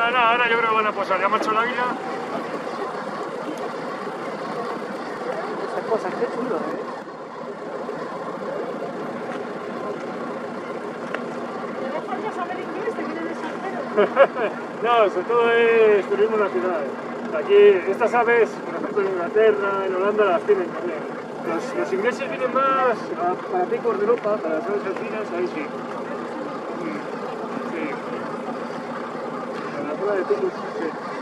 Nada, ahora yo creo que van a posar. Ya marchó el águila. Esas cosas, qué chulo, ¿Saber inglés? ¿Te vienen extranjeros? No, sobre todo es turismo nacional. Aquí, estas aves, por ejemplo en Inglaterra, en Holanda las tienen también. Los ingleses vienen más para picos de Europa, para las aves alpinas, ahí sí. Sí. En la zona de picos, sí.